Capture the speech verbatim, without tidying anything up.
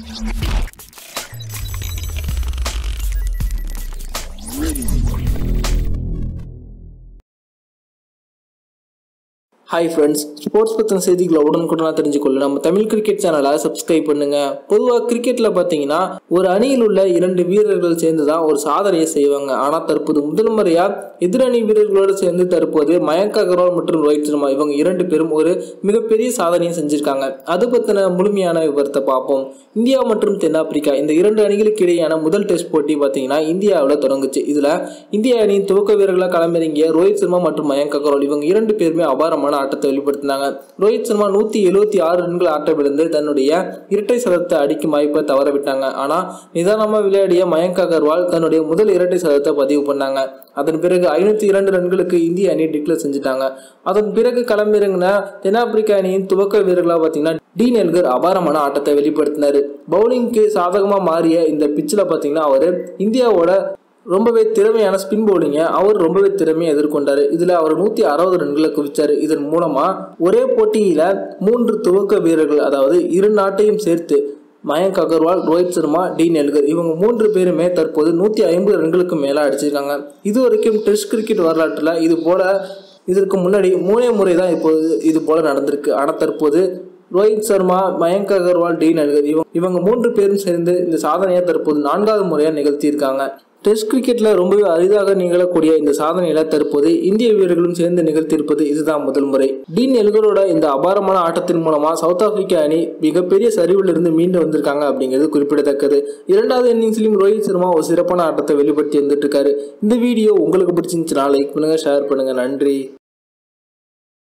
Hi friends, sports பத்தின செய்திகளை உடனுக்குடனா தெரிஞ்சுக்கொள்ள நம்ம தமிழ் கிரிக்கெட் சேனலை சப்ஸ்கிரைப் பண்ணுங்க. பொதுவாக கிரிக்கெட்ல பாத்தீங்கன்னா ஒரு அணியில் உள்ள இரண்டு வீரர்கள் சேர்ந்து தான் ஒரு சாதனையை செய்வாங்க. ஆனா தற்போது முதல் முறையா எதிரணி வீரர்களோடு சேர்ந்து தற்போது மயங்க் அகர்வால் மற்றும் ரோஹித் சர்மா இவங்க இரண்டு பேரும் ஒரு மிகப்பெரிய சாதனையை செஞ்சிருக்காங்க. அது பத்தின முழுமையான விவரத்தை பார்ப்போம். இந்தியா மற்றும் தென்னாப்பிரிக்கா இந்த இரண்டு அணிகளுக்கு இடையான முதல் டெஸ்ட் போட்டி பாத்தீங்கன்னா இந்தியாவில் தொடங்குச்சு. இதுல இந்திய அணியின் துவக்க வீரர்களாக களமிறங்கிய ரோஹித் சர்மா மற்றும் மயங்க் அகர்வால் இவங்க இரண்டு பேருமே அபாரமான ஆட்டத்தை வெளிப்படுத்தினாங்க. ரோஹித் சர்மா நூத்தி எழுபத்தி ஆறு ரன்கள் ஆட்டமிழந்து தன்னுடைய இரட்டை சதத்தை அடிக்கும் வாய்ப்பை தவற விட்டாங்க. ஆனா நிதானமா விளையாடிய மயங்க் அகர்வால் தன்னுடைய முதல் இரட்டை சதத்தை பதிவு பண்ணாங்க. அதன் பிறகு ஐநூத்தி இரண்டு ரன்களுக்கு இந்திய அணி டிக்ளேர் செஞ்சுட்டாங்க. அதன் பிறகு களமிறங்கின தென்னாப்பிரிக்கா அணியின் துவக்க வீரர்களா பாத்தீங்கன்னா டீன் எல்கர் அபாரமான ஆட்டத்தை வெளிப்படுத்தினாரு. பவுலிங்க்கு சாதகமா மாறிய இந்த பிச்சில் பாத்தீங்கன்னா அவரு இந்தியாவோட ரொம்பவே திறமையான ஸ்பின் பவுலிங்கை அவர் ரொம்பவே திறமையை எதிர்கொண்டாரு. இதுல அவர் நூத்தி அறுபது ரன்களை குவிச்சாரு. இதன் மூலமா ஒரே போட்டியில மூன்று துவக்க வீரர்கள், அதாவது இரு நாட்டையும் சேர்த்து மயங்க் அகர்வால், ரோஹித் சர்மா, டீன் எல்கர் இவங்க மூன்று பேருமே தற்போது நூத்தி ஐம்பது ரன்களுக்கு மேல அடிச்சிருக்காங்க. இது வரைக்கும் டெஸ்ட் கிரிக்கெட் வரலாற்றுல இது போல இதற்கு முன்னாடி மூணே முறை தான் இப்போது இது போல நடந்திருக்கு. ஆனா தற்போது ரோஹித் சர்மா, மயங்க் அகர்வால், டீன் எல்கர் இவங்க இவங்க மூன்று பேரும் சேர்ந்து இந்த சாதனையை தற்போது நான்காவது முறையா நிகழ்த்தியிருக்காங்க. டெஸ்ட் கிரிக்கெட்ல ரொம்பவே அரிதாக நிகழக்கூடிய இந்த சாதனையில தற்போது இந்திய வீரர்களும் சேர்ந்து நிகழ்த்தியிருப்பது இதுதான் முதல் முறை. டீன் எல்கரோட இந்த அபாரமான ஆட்டத்தின் மூலமா சவுத் ஆப்பிரிக்கா அணி மிகப்பெரிய சரிவில் இருந்து மீண்டு வந்திருக்காங்க அப்படிங்கிறது குறிப்பிடத்தக்கது. இரண்டாவது இன்னிங்ஸ்லயும் ரோஹித் சர்மா ஒரு சிறப்பான ஆட்டத்தை வெளிப்படுத்தி வந்துட்டு இருக்காரு. இந்த வீடியோ உங்களுக்கு பிடிச்சிருந்துச்சுன்னா லைக் பண்ணுங்க, ஷேர் பண்ணுங்க. நன்றி.